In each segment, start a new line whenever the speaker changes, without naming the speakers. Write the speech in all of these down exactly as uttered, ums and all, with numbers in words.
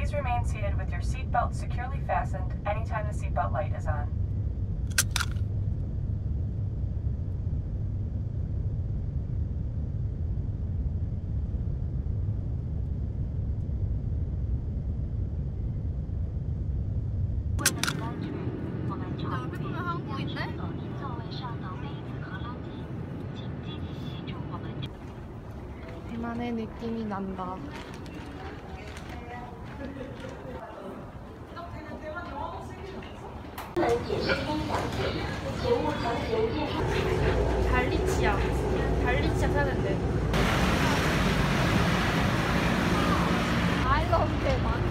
Please remain seated with your seatbelt securely fastened anytime the seatbelt light is on.
대만의 느낌이 난다. 달리치야. 달리치야 사야 된대. I love 대만.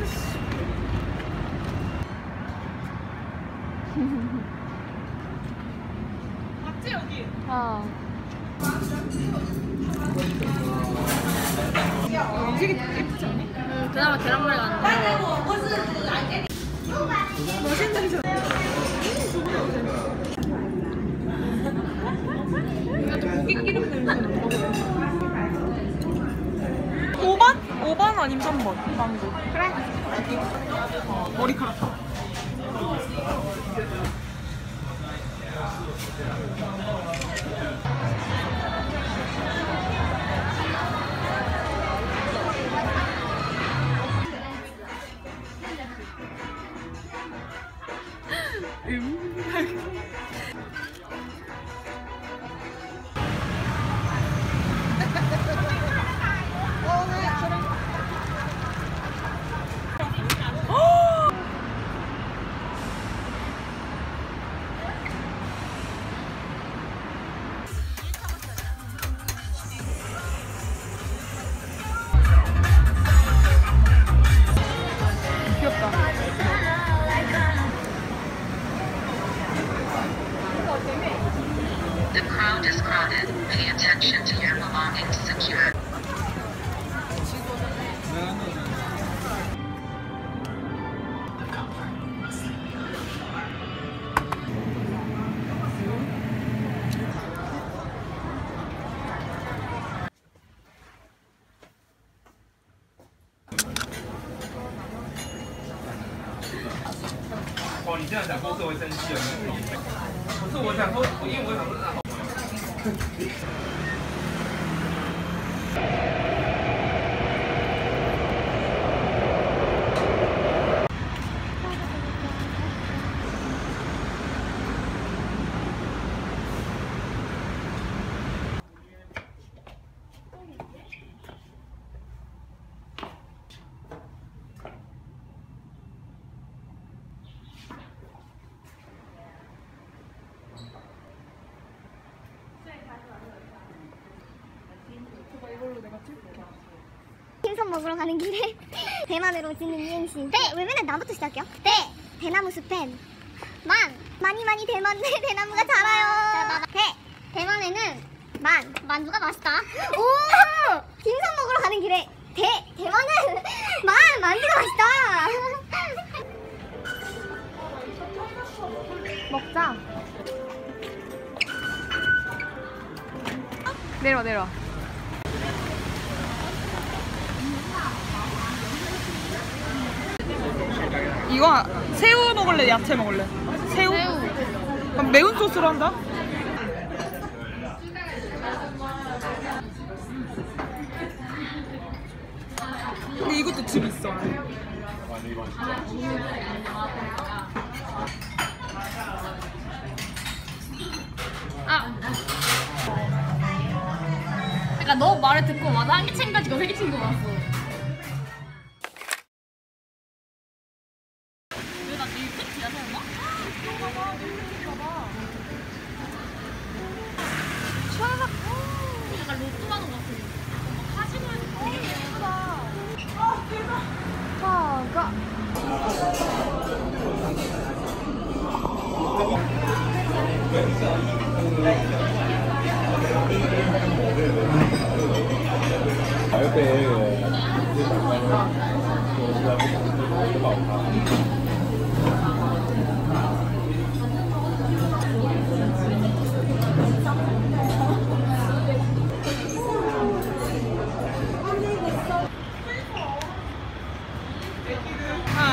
맞지 여기? 어. 되게 예쁘지 않니? 응, 그나마 계란말이가 안 나와. 맛있는 줄. 이거 좀 고깃기름 냄새 난다. 오 번? 오 번 아니면 삼 번? 망고. 그래. 어, 머리카락.
The crowd is crowded. Pay attention to your belongings secure.
哦，你这样讲公司会生气哦。不是我想说，因为我想说那好。
생선 먹으러 가는 길에 대만으로 짓는 이행시. 대! 왜 맨날 나부터 시작해요? 대! 대나무 숲엔 만! 많이 많이 대만, 대나무가 자라요. 대! 대만에는 만! 만두가 맛있다. 오! 생선 먹으러 가는 길에 대! 대만은 만! 만두가 맛있다.
먹자. 내려와 내려와. 이거 새우 먹을래? 야채 먹을래? 새우? 새우. 그럼 매운 소스로 한다? 근데 이것도 집 있어. 아. 그러니까 너 말을 듣고 와서 한 개 챙겨가지고 세 개 챙겨 왔어.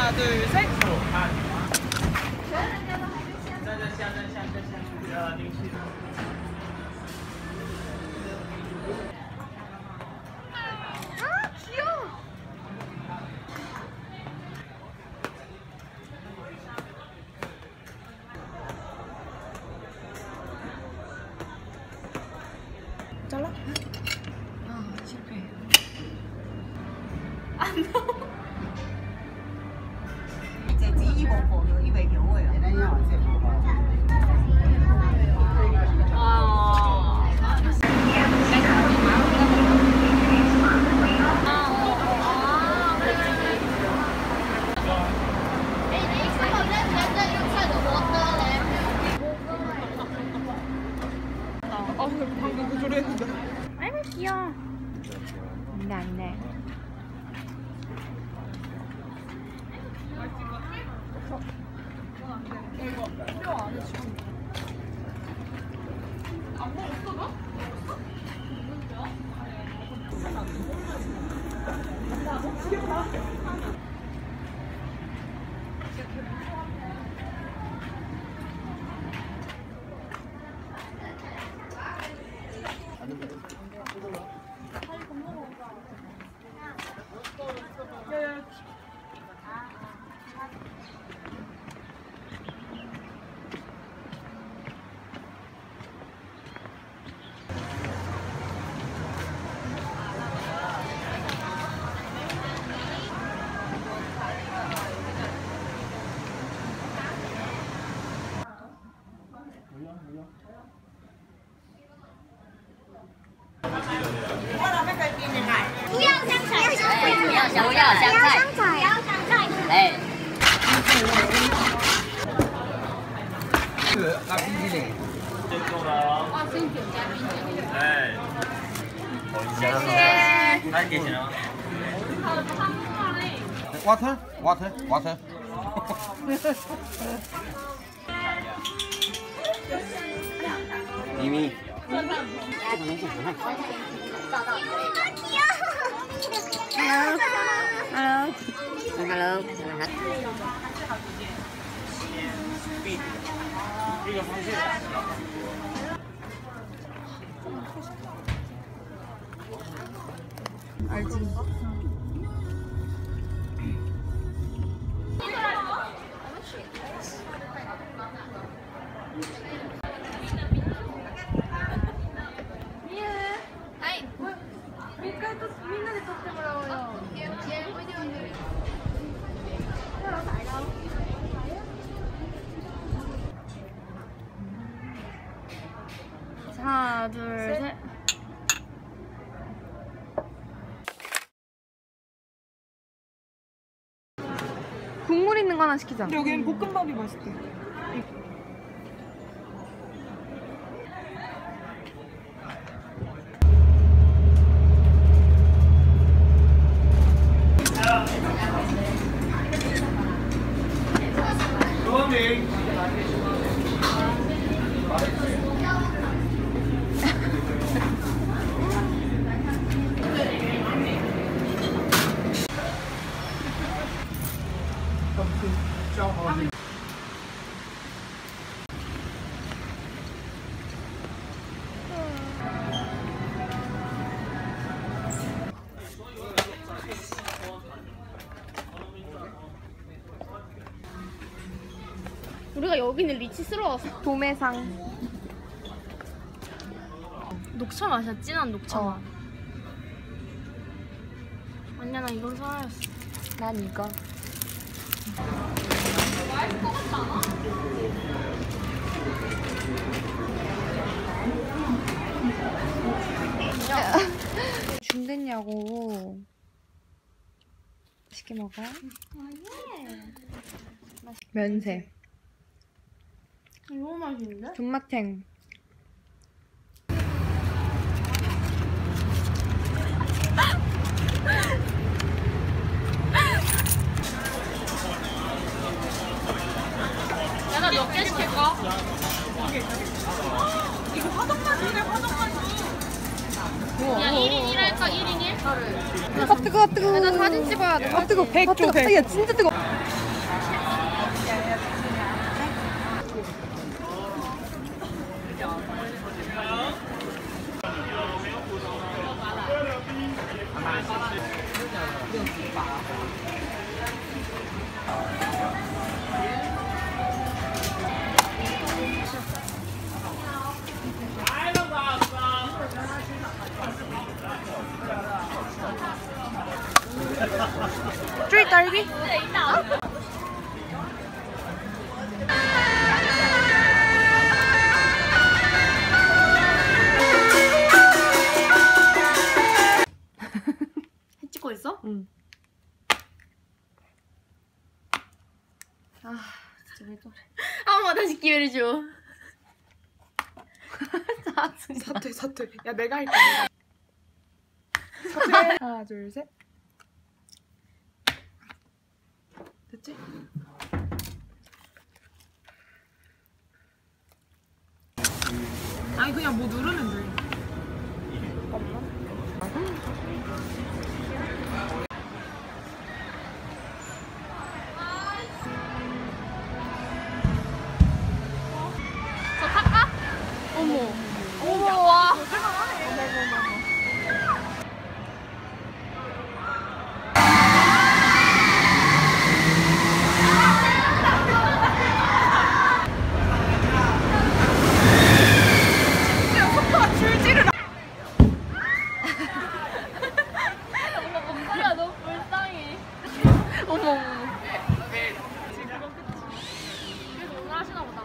하나, 둘, 셋. 아, 귀여워. 잘라? 아, 실패. 안 나와.
这第一步步有一位有位，那要这步吧。
아, 방금 그 소리 했는데.
아이고 귀여워. 안돼 안돼.
이거 필요 안 해, 지금. 안 먹었어, 너?
那冰淇淋。
哇，生酒加冰淇淋。
哎，
谢谢。
那给钱了。
water water water。 咪咪。
Hello. Hello.
알지?
하나, 둘, 셋. 국물 있는 거 하나 시키자.
근데 여기는 볶음밥이 맛있대.
우리가 여기는 리치스러워서.
도매상.
녹차 맛이야, 진한 녹차 맛.
어.
아니야, 나 이건 사야겠어.
난 이거.
맛있을 것 같지 않아?
준댔냐고. 맛있게 먹어. 면세.
이거 맛있는데?
존맛탱.
야, 나 몇 개 시킬까?
이거 화덕맛이래, 화덕맛이.
야, 일 인 일 할까? 일 인 일?
아, 뜨거워, 뜨거워.
나 사진 찍어야 돼.
아, 뜨거워. 백 줘, 백. 야, 진짜 뜨거워. 쭈이 딸기?
찍고 있어?
응.
아 진짜 왜 저래? 한 번 다시 기회를 줘. 짜증나.
사퇴 사퇴. 야 내가 할게. 내가. 사퇴. 하나 둘 셋. 됐지? 아니 그냥 뭐 누르면 돼.
저 탈까? 어머. 어머 와. 목소리가 너무 불쌍해. 어머 어머. 그래서 오늘 하시나 보다.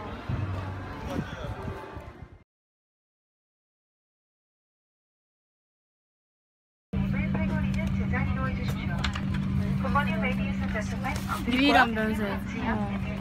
제자리로 해주십시오. 본번이 레이디스 제스맨
유일한 면세. 어.